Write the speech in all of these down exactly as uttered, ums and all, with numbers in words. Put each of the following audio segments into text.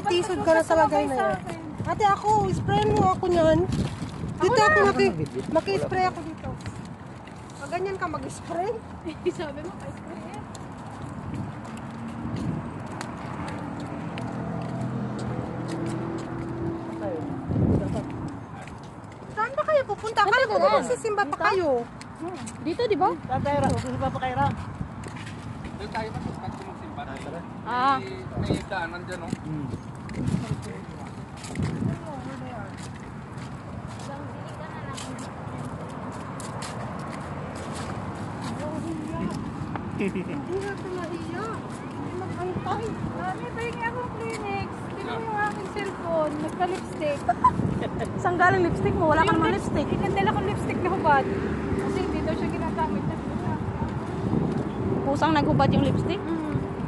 Matisod ka na sa bagay na yan. Ate ako, sprayan mo ako niyan. Dito ako, maki, maki-spray ako dito. Pag ganyan ka mag-spray? Sabi mo, pa-spray eh. Saan ba kayo pupunta? Akala ko ba magsisimba pa kayo? Dito, di ba? Saan tayo ra? Magsisimba pa kayo ra? Doon tayo pa sa kanto magsimba. Ah. May daanan dyan, no? Hmm. Hindi na ito mahiya. Hindi mag-antay. Mami, pahingi akong Kleenex. Tingnan mo yung aking cellphone. Nagka-lipstick. Saan galing lipstick mo? Wala ka naman lipstick. Inandala ko lipstick na hubad. Kasi hindi daw siya ginagamit na pusa. Pusang naghubad yung lipstick? Mm.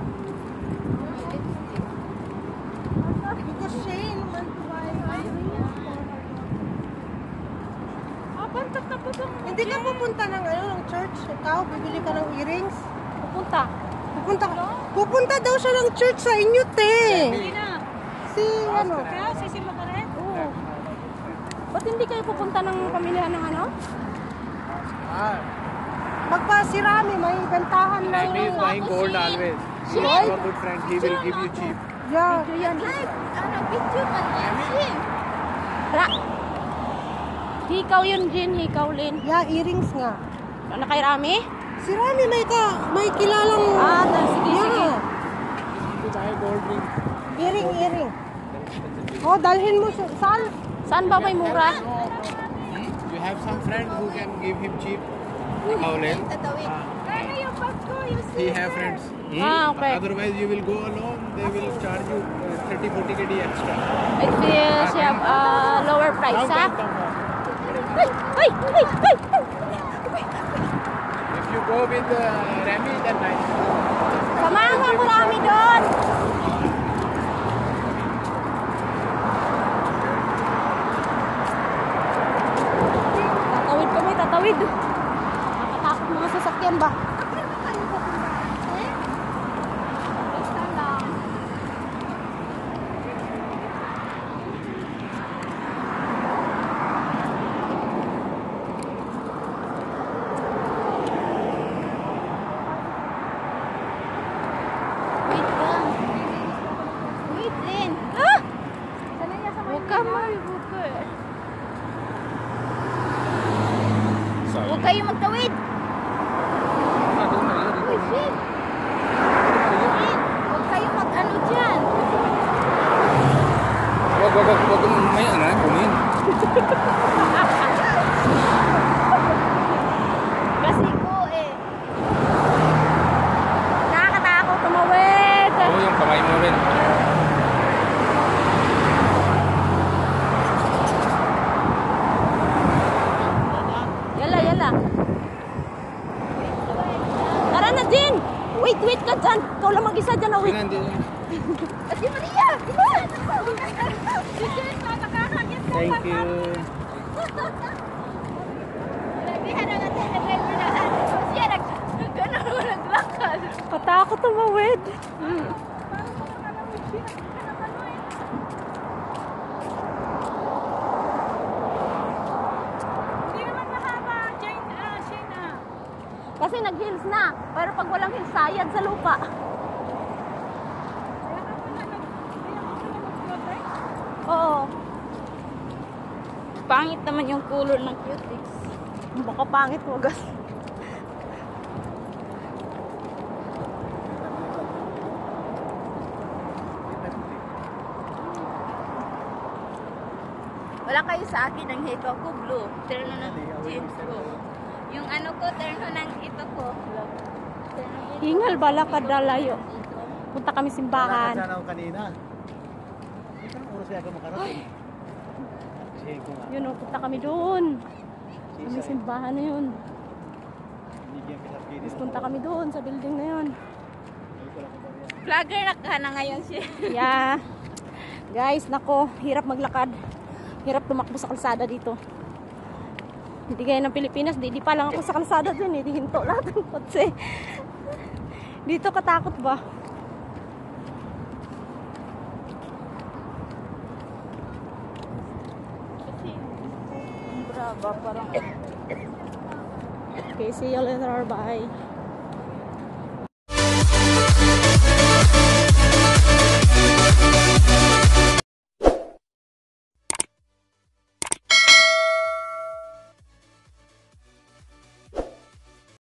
Because Shane went to buy earrings. Ah, bantak na po itong... Hindi ka pupunta ng ano, ng church. Ikaw, bibili ka ng earrings. Pupunta. Pupunta, pupunta daw siya ng church sa inyo, te. Hindi na. Si, ano? Kaya, sisimba ka rin? Oo. Ba't hindi kayo pupunta ng pamilya ng ano? Ah, Magpasirami, may bentahan na Remy is buying gold always. He is your good friend. He will give you cheap. Yeah. Yan. Ano, picture ka niya. Ra. Hikaw yun, Jin. Hikaw, Lin. Yeah, earrings nga. Ano kay Rami? Si Rami may ka, may kilalang... Ah, dahil sige, yeah. sige. You buy gold ring. Earring, earring. Oh, dalhin mo sa... Saan? Saan ba may mura? You have some friend who can give him cheap. Howlen. Ano yung bag ko? Yung He have friends. Ah, okay. Otherwise you will go alone. They will charge you thirty forty K D extra. It feels you have a lower price, Come, ha? come, come, come. Ay! Ay! Ay! Ay! If you go with uh, Remy, then nice. Samahan mo ako Rami doon! Tatawid kami, tatawid. Nakatakot mga sasakyan ba? Basta lang. Wait lang. Wait din. Ah! Huwag ka mag-huwag ka eh. Huwag kayo magtawid. Ah, doon na yun. Uy, shit. Shit. Huwag kayo mag-ano dyan. Wag, wag, wag, wag. May ano, kunin. Kasi ko eh. Nakakatakot tumawid. Oo, yung kamay mo rin. Yala, yala. Tara na, Jin. Wait, wait ka dyan. Ikaw lang mag-isa dyan. Oh, wait. Sinan din. At si Maria. Diba? Si Jin, nakakakagit ka. Thank you. Patakot tumawid. Hmm. Hindi naman mahaba, Jane. Ah, Shena. Kasi nag-hills na. Pero pag walang hills, sayad sa lupa. Oo. Pangit naman yung color ng cutics. Baka pangit mo, gas. Wala kayo sa akin ng hito ko, blue. Terno ng jeans ko. Yung ano ko, terno ng ito ko. Hingal bala ka dalayo. Punta kami simbahan. Sana ako kanina. Ito ang oras kaya ako makarating. Kasi ko nga. Yun o, punta kami doon. Kami simbahan na yun. Binigyan kita sa Tapos punta kami doon sa building na yun. Vlogger na ka na ngayon siya. Yeah. Guys, nako, hirap maglakad. Hirap tumakbo sa kalsada dito. Hindi gaya ng Pilipinas, di, di pa lang ako sa kalsada din eh. Di hinto lahat ng kotse. Dito katakot ba? Haba parang. Okay, see you later. Bye.